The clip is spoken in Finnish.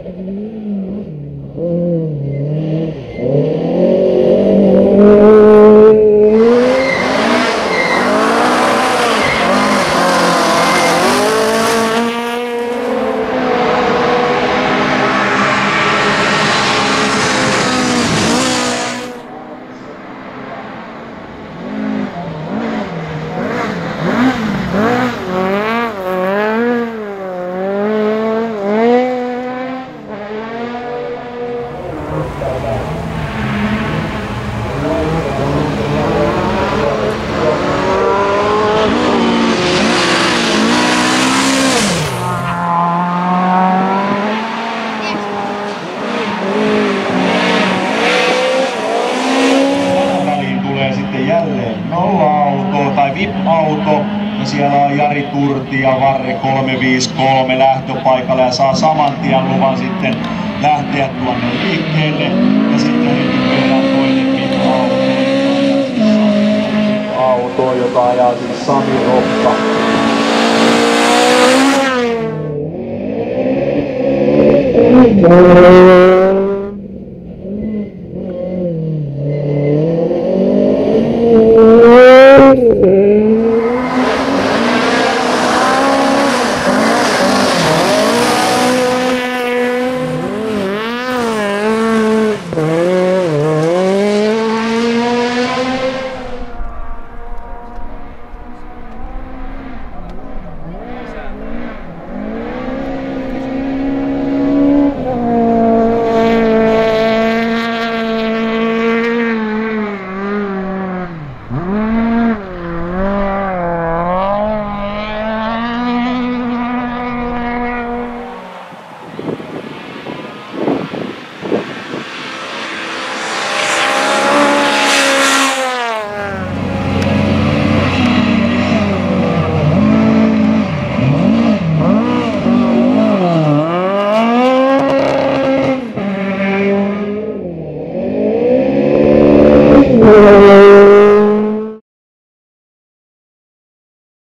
Jälleen nolla-auto tai VIP-auto ja siellä on Jari Turti ja Varre 353 lähtöpaikalla ja saa saman tien luvan sitten lähteä tuonne liikkeelle ja sitten heti perään toinen VIP-auto, joka ajaa siis Sami Rokka.